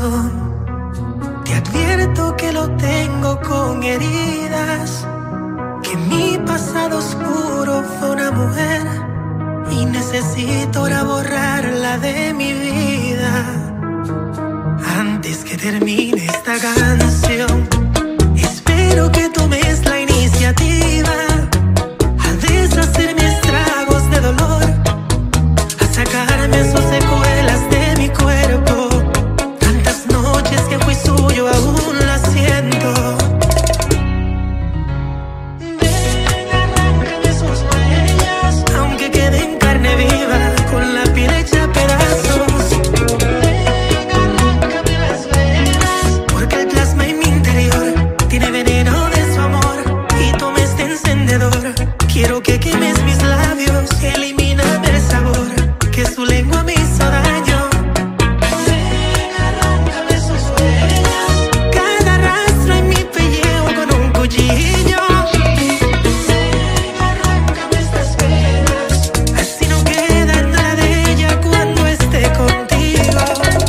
corazón. Te advierto que lo tengo con heridas, que mi pasado oscuro fue una mujer y necesito ahora borrarla de mi vida. Antes que termine esta canción, espero que tomes la iniciativa a deshacerme estragos de dolor, a sacarme sus secuelas de mi cuerpo. Tantas noches que fui suyo aún la siento. Ven, arráncame sus huellas, aunque quede en carne viva, con la piel hecha pedazos. Ven, arráncame las venas, porque el plasma en mi interior tiene veneno de su amor. Y toma este encendedor, quiero que quemes mis labios, elimíname el sabor que su lengua me hizo daño. Ven, arráncame sus huellas, cada rastro en mi pellejo con un cuchillo. Ven, arráncame estas penas, así no queda nada de ella cuando esté contigo.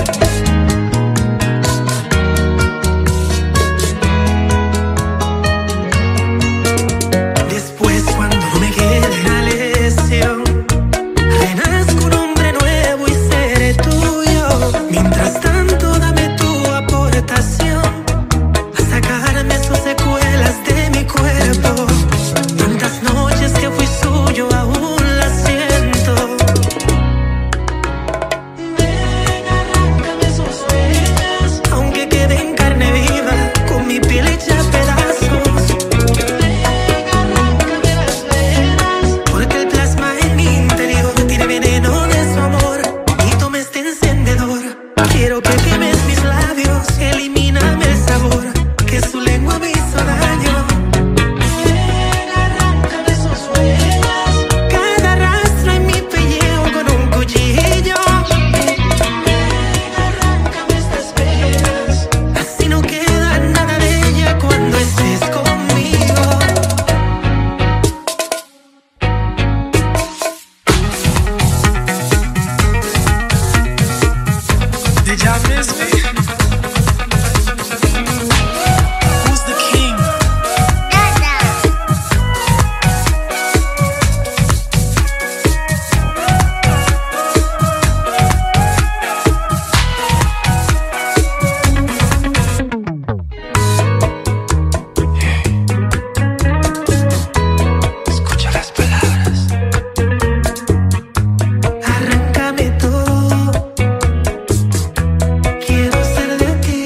Después, cuando no me quede la lesión, renazco un hombre nuevo y seré tuyo. Mientras tanto, dame tu aportación a sacarme sus secuelas de mi cuerpo. Tantas noches que fui suyo aún las siento. Ven, arráncame sus huellas, aunque quede en carne viva, con mi piel hecha pedazos. Ven, arráncame las venas, porque el plasma en mi interior tiene veneno de su amor. Y toma este encendedor, quiero que quemes mis labios, elimíname el sabor que su lengua me hizo daño. Ven, arráncame sus huellas, cada rastro en mi pellejo con un cuchillo. Ven, arráncame estas penas, así no queda nada de ella cuando estés conmigo. Did y'all miss me? Who's the king? Escucha las palabras. Arráncame todo, quiero ser de ti.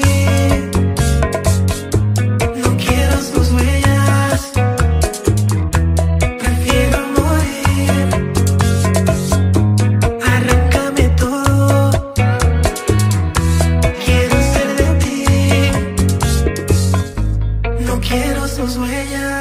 No quiero sus huellas, prefiero morir. Arráncame todo, quiero ser de ti. No quiero sus huellas.